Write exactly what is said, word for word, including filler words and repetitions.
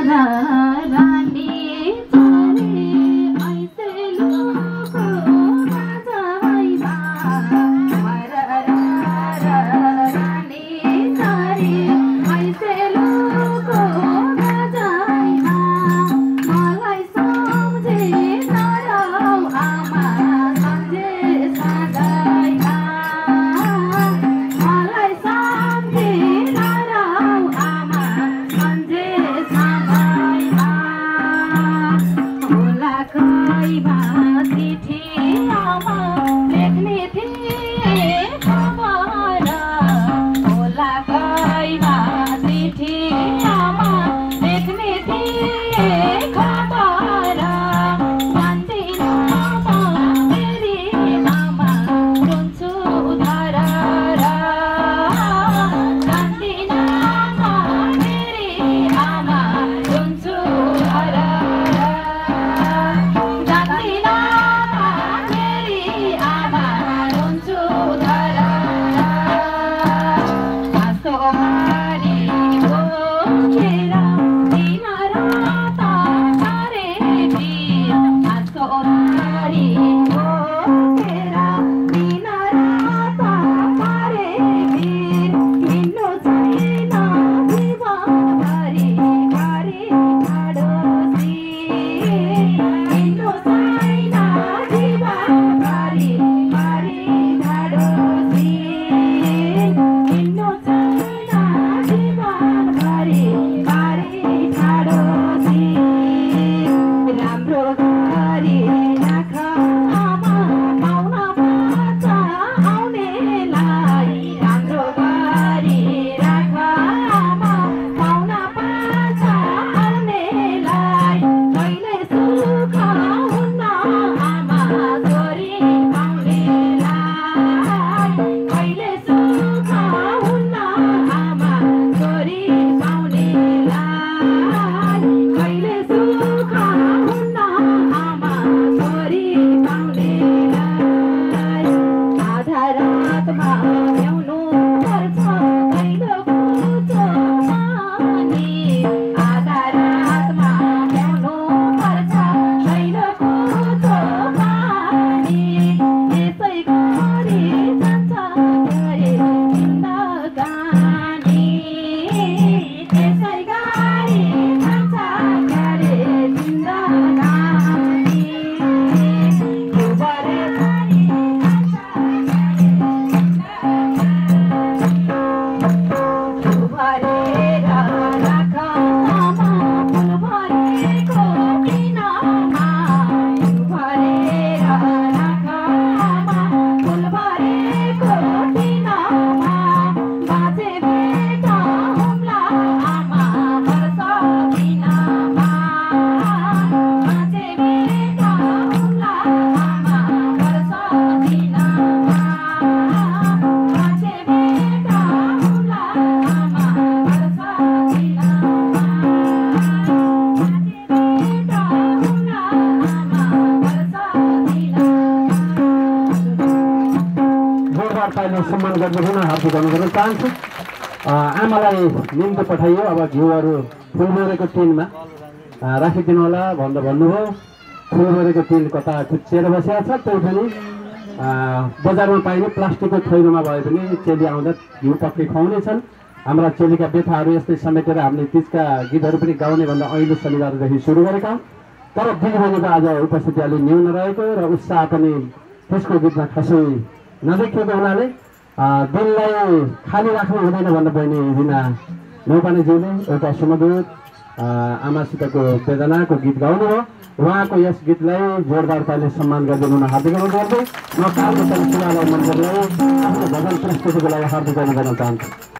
सम्मान गर्न हुन हार्दिक अनुरोध गर्न चाहन्छु। आमालाई निम्तो पठाइयो। अब घिउहरू फुलबोरेको टिनमा राखिदिनु होला भनेर भन्नुभयो। फुलबोरेको टिन कता खुच्चिएर बसेको छ, त्यही पनि बजारमा पाइने प्लास्टिकको थैलोमा भए पनि चेली आउँदा घिउ पक्कै खुवाउने छन्। हाम्रा चेलीका व्यथाहरू यस्तै समेटेर हामीले तिजका गीतहरू पनि गाउने भन्दा अहिले शनिबारदेखि सुरु गरेका। तर दिदीबहिनीको आज उपस्थिति अलि न्यून रहेको र उत्साह पनि त्यसको गीतमा खासै नदेखिएको हुनाले दिललाई खाली राख्नु हुँदैन भनेर बहिनी रिना नौपानेज्यूले एउटा सुमधुर आमासितको वेदनाको गीत गाउनुभयो। उहाँको यस गीतलाई जोरदार तालीले सम्मान गरिदिनु हुन हार्दिक अनुरोध गर्दै म कालको शिवालय मन्दिरलाई आफ्नो भजन प्रस्तुतिको लागि हार्दिक अनुरोध गर्न चाहन्छु।